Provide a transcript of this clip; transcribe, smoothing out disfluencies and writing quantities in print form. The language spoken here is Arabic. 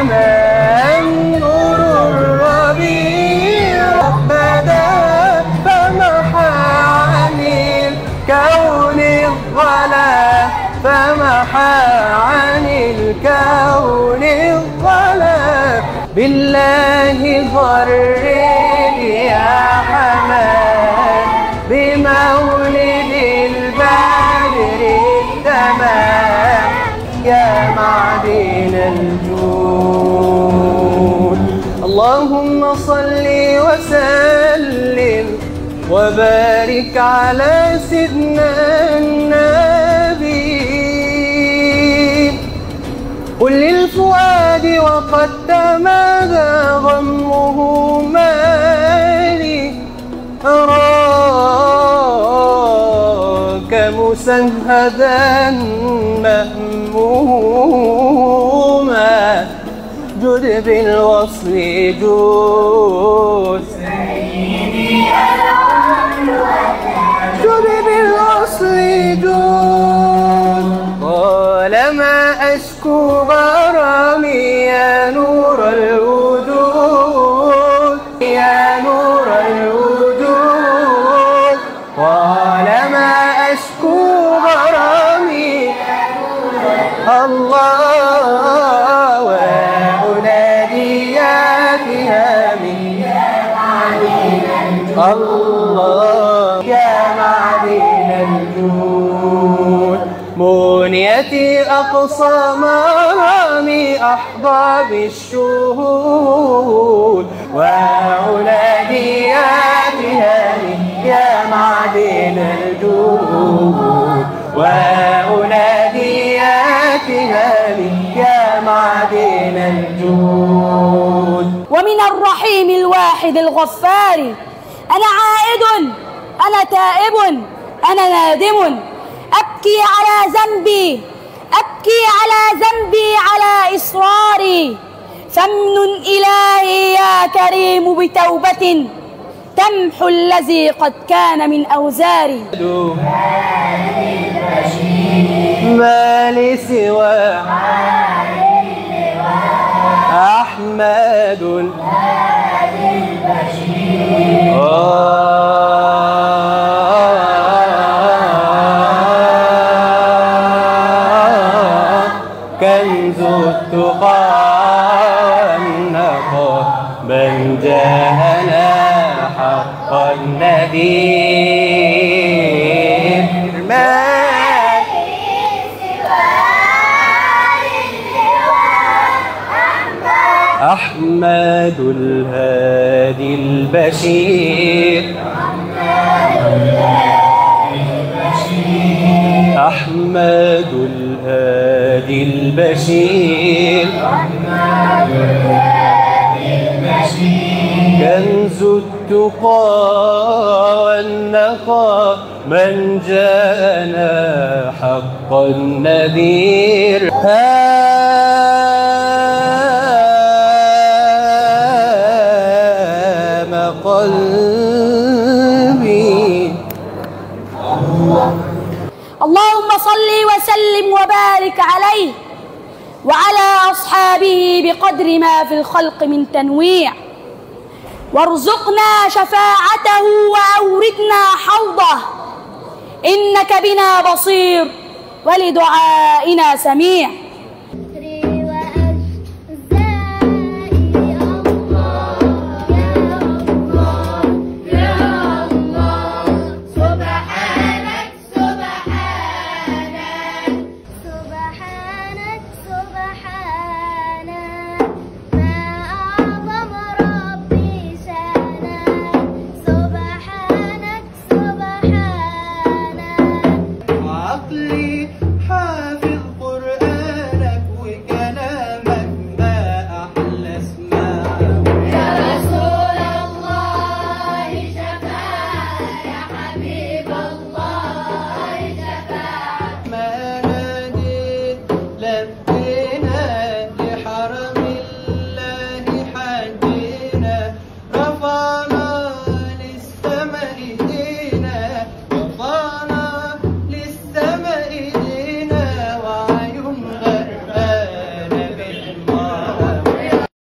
حمام نور الربيع بدا فمحى عن الكون الظلام فمحى عن الكون الظلام بالله غرد يا حمام بمولد البدر التمام يا معدن الجود اللهم صل وسلم وبارك على سيدنا النبي قل للفؤاد وقد تمادى غمه مالي أراك مسهدا مهموما جد بالوصل جود جد بالوصل جود طالما أشكو غرامي يا نور الوجود يا نور الوجود طالما أشكو غرامي الله وأنادي يا بهامي الله يا معدن الجود منيتي أقصى مرامي أحظى بالشهود وأنادي يا بهامي يا معدن الجود وأنادي يا بهامي يا معدن الجود ومن الرحيم الواحد الغفار أنا عائد أنا تائب أنا نادم أبكي على ذنبي أبكي على ذنبي على إصراري فمن إلهي يا كريم بتوبة تمحو الذي قد كان من أوزاري ما لي سوى أحمد كنز التقى والنقى من جاءنا حق النذير أحمد الهادي البشير أحمد الهادي البشير كنز التقى والنقى من جاءنا حق النذير قلبي اللهم صل وسلم وبارك عليه وعلى أصحابه بقدر ما في الخلق من تنويع وارزقنا شفاعته وأوردنا حوضه إنك بنا بصير ولدعائنا سميع.